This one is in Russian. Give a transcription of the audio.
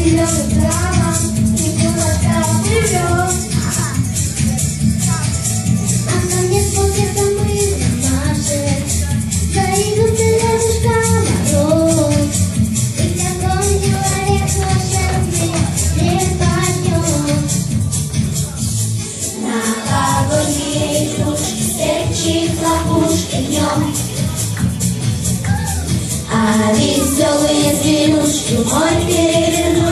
зеленый травам, и куда-то плывет. А ко мне смотрят мы машет, заиграются рядышком мороз. И как он человек волшебный, не поймет. На огонь игрушки, хлопушки днем. А веселые зверюшки мой перевернут.